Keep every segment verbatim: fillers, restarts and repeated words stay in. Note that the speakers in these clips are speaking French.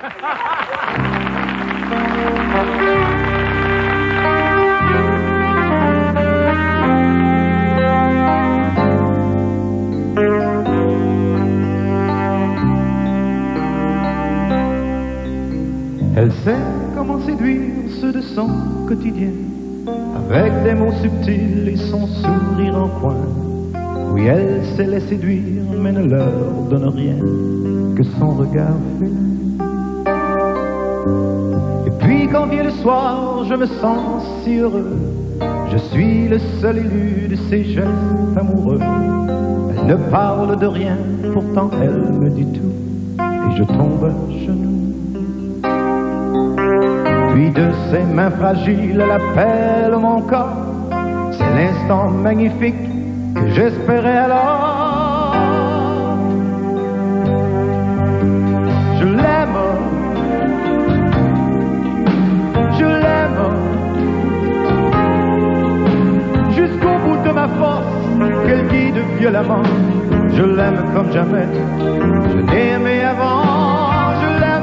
Elle sait comment séduire ceux de son quotidien, avec des mots subtils et son sourire en coin. Oui, elle sait les séduire, mais ne leur donne rien que son regard félin. Et puis quand vient le soir, je me sens si heureux. Je suis le seul élu de ces gestes amoureux. Elle ne parle de rien, pourtant elle me dit tout, et je tombe à genoux. Puis de ses mains fragiles, elle appelle mon corps. C'est l'instant magnifique que j'espérais alors. Je l'aime, je l'aime, jusqu'au bout de ma force qu'elle guide violemment. Je l'aime comme jamais, je l'ai aimé avant. Je l'aime,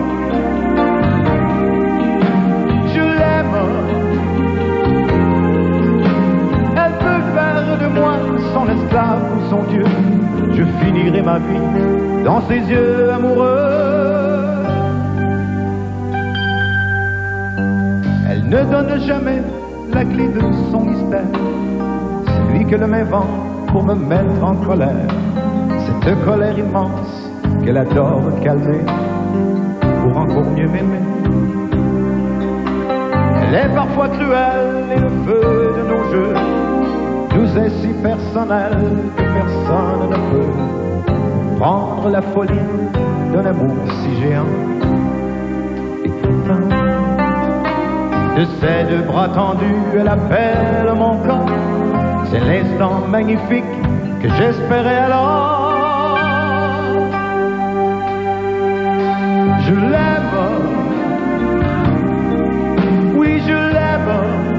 de moi son esclave ou son Dieu. Je finirai ma vie dans ses yeux amoureux. Elle ne donne jamais la clé de son mystère. C'est lui que le m'invente pour me mettre en colère. Cette colère immense qu'elle adore calmer pour encore mieux m'aimer. Elle est parfois cruelle et le feu de nos jeux nous est si personnel que personne ne peut prendre la folie d'un amour si géant. Et pourtant, de ses deux bras tendus, elle appelle mon corps. C'est l'instant magnifique que j'espérais alors. Je l'aime, oui je l'aime,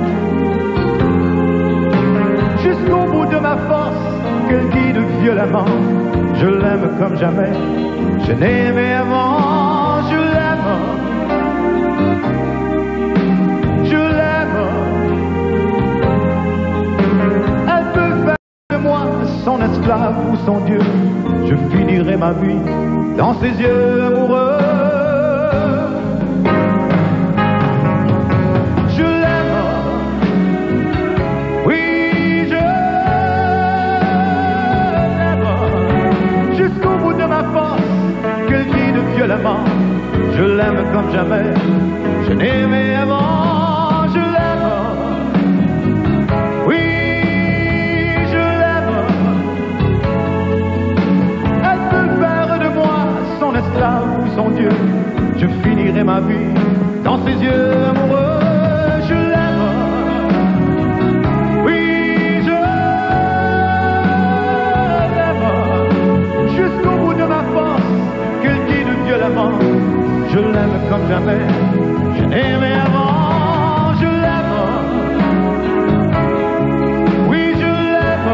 jusqu'au bout de ma force qu'elle guide violemment. Je l'aime comme jamais, je n'ai aimé avant. Je l'aime, je l'aime. Elle peut faire de moi son esclave ou son Dieu. Je finirai ma vie dans ses yeux amoureux. Je l'aime, oui. Jusqu'au bout de ma force qu'elle guide violemment. Je l'aime comme jamais, je n'ai aimé avant. Je l'aime, oui je l'aime. Elle peut faire de moi son esclave ou son Dieu. Je finirai ma vie dans ses yeux amoureux. Je l'aime, oui je jusqu'au bout de ma force qu'elle guide violemment. Je l'aime comme jamais, je n'ai aimé avant. Je l'aime, oui je l'aime.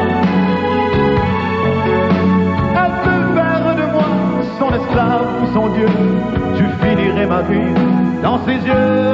Elle peut faire de moi son esclave ou son Dieu. Je finirai ma vie dans ses yeux